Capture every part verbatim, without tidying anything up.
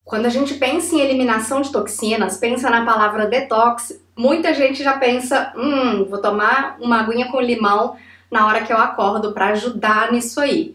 Quando a gente pensa em eliminação de toxinas, pensa na palavra detox, muita gente já pensa, hum, vou tomar uma aguinha com limão na hora que eu acordo para ajudar nisso aí.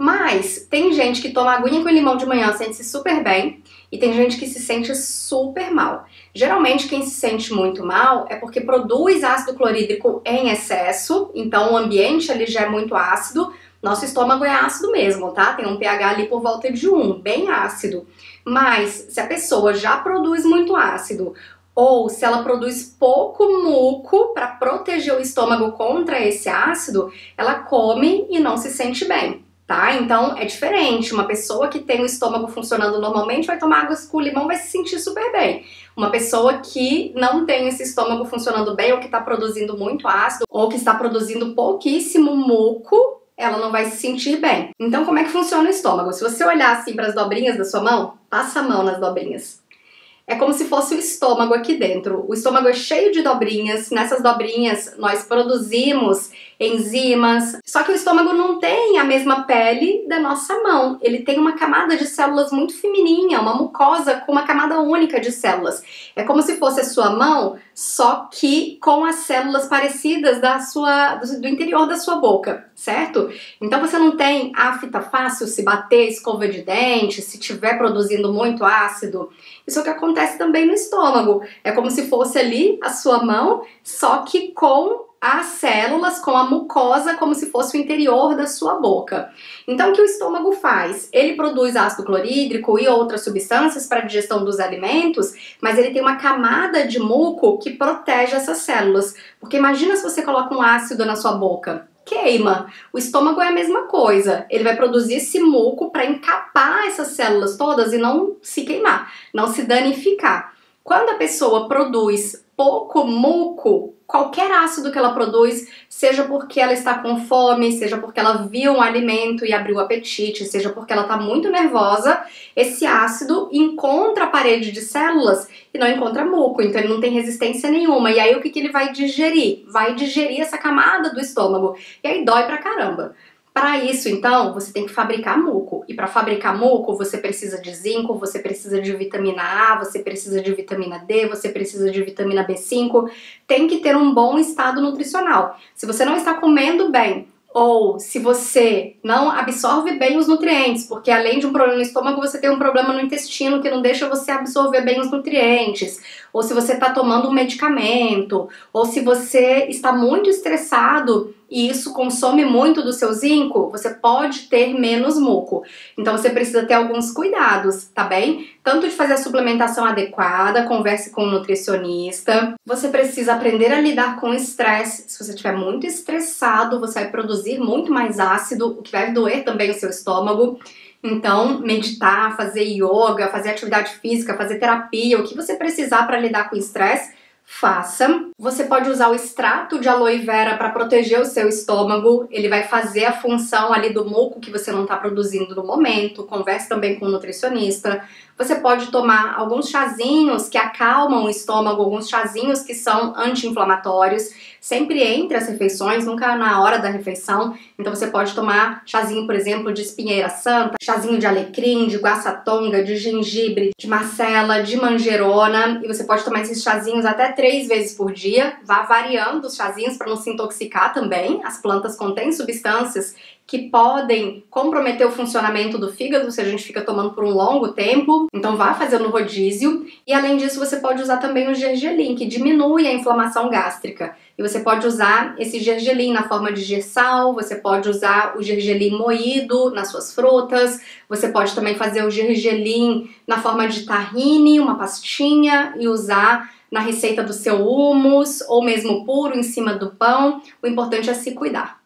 Mas tem gente que toma aguinha com limão de manhã, sente-se super bem, e tem gente que se sente super mal. Geralmente quem se sente muito mal é porque produz ácido clorídrico em excesso, então o ambiente ali já é muito ácido. Nosso estômago é ácido mesmo, tá? Tem um pH ali por volta de um, bem ácido. Mas se a pessoa já produz muito ácido, ou se ela produz pouco muco para proteger o estômago contra esse ácido, ela come e não se sente bem, tá? Então é diferente. Uma pessoa que tem o estômago funcionando normalmente vai tomar água com limão, vai se sentir super bem. Uma pessoa que não tem esse estômago funcionando bem, ou que está produzindo muito ácido, ou que está produzindo pouquíssimo muco, ela não vai se sentir bem. Então, como é que funciona o estômago? Se você olhar assim para as dobrinhas da sua mão, passa a mão nas dobrinhas. É como se fosse o estômago aqui dentro. O estômago é cheio de dobrinhas. Nessas dobrinhas nós produzimos enzimas. Só que o estômago não tem a mesma pele da nossa mão. Ele tem uma camada de células muito fininha, uma mucosa com uma camada única de células. É como se fosse a sua mão, só que com as células parecidas da sua, do interior da sua boca, certo? Então você não tem afta fácil se bater escova de dente, se estiver produzindo muito ácido. Isso é o que acontece também no estômago. É como se fosse ali a sua mão, só que com as células, com a mucosa, como se fosse o interior da sua boca. Então o que o estômago faz? Ele produz ácido clorídrico e outras substâncias para a digestão dos alimentos, mas ele tem uma camada de muco que protege essas células. Porque imagina se você coloca um ácido na sua boca. Queima. O estômago é a mesma coisa. Ele vai produzir esse muco para encapar essas células todas e não se queimar, não se danificar. Quando a pessoa produz pouco muco, qualquer ácido que ela produz, seja porque ela está com fome, seja porque ela viu um alimento e abriu o apetite, seja porque ela está muito nervosa, esse ácido encontra a parede de células e não encontra muco, então ele não tem resistência nenhuma. E aí o que, que ele vai digerir? Vai digerir essa camada do estômago. E aí dói pra caramba. Para isso, então, você tem que fabricar muco. E para fabricar muco, você precisa de zinco, você precisa de vitamina A, você precisa de vitamina D, você precisa de vitamina B cinco. Tem que ter um bom estado nutricional. Se você não está comendo bem, ou se você não absorve bem os nutrientes, porque além de um problema no estômago, você tem um problema no intestino que não deixa você absorver bem os nutrientes, ou se você está tomando um medicamento, ou se você está muito estressado e isso consome muito do seu zinco, você pode ter menos muco. Então você precisa ter alguns cuidados, tá bem? Tanto de fazer a suplementação adequada, converse com um nutricionista. Você precisa aprender a lidar com o estresse. Se você estiver muito estressado, você vai produzir muito mais ácido, o que vai doer também o seu estômago. Então, meditar, fazer yoga, fazer atividade física, fazer terapia, o que você precisar para lidar com o estresse, faça. Você pode usar o extrato de aloe vera para proteger o seu estômago. Ele vai fazer a função ali do muco que você não está produzindo no momento. Converse também com o nutricionista. Você pode tomar alguns chazinhos que acalmam o estômago, alguns chazinhos que são anti-inflamatórios, sempre entre as refeições, nunca na hora da refeição. Então você pode tomar chazinho, por exemplo, de espinheira santa, chazinho de alecrim, de guaçatonga, de gengibre, de marcela, de manjerona. E você pode tomar esses chazinhos até três vezes por dia. Vá variando os chazinhos para não se intoxicar também. As plantas contêm substâncias que podem comprometer o funcionamento do fígado se a gente fica tomando por um longo tempo. Então vá fazendo rodízio. E além disso, você pode usar também o gergelim, que diminui a inflamação gástrica. E você pode usar esse gergelim na forma de gersal, você pode usar o gergelim moído nas suas frutas, você pode também fazer o gergelim na forma de tahine, uma pastinha, e usar na receita do seu hummus, ou mesmo puro em cima do pão. O importante é se cuidar.